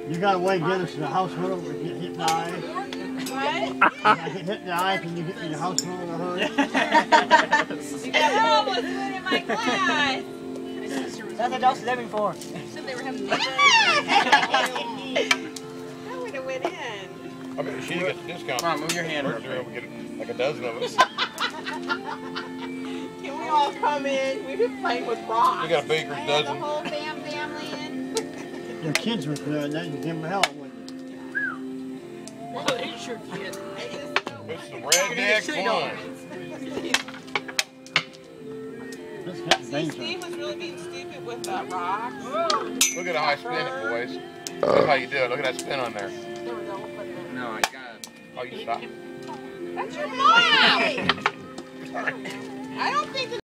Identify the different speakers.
Speaker 1: You got a way to get us to the house road or get hit in the eye.
Speaker 2: What?
Speaker 1: I get hit in the eye, can you get me to the house road in a hurry?
Speaker 2: Oh, what's good in my glass?
Speaker 3: That's what Dawson's having for.
Speaker 2: So they were having that would have went in.
Speaker 4: I bet she gets a discount.
Speaker 5: Come on, move your hand.
Speaker 4: We're gonna get like a dozen of us.
Speaker 2: Can we all come in? We've been playing with rocks.
Speaker 4: We got a baker's
Speaker 2: I had
Speaker 4: dozen.
Speaker 2: the whole family in.
Speaker 1: Your kids were good, then you give them hell, wouldn't you?
Speaker 2: Well, they sure did.
Speaker 4: It's the redneck fun.
Speaker 1: This is getting
Speaker 2: See,
Speaker 1: dangerous.
Speaker 2: Steve was really being stupid with rocks.
Speaker 4: Look at how I spin it, boys. Look how you do it. Look at that spin on there.
Speaker 2: There we go. We'll put it in.
Speaker 5: No, I got it.
Speaker 4: Oh, you stop.
Speaker 2: That's your mom! I don't think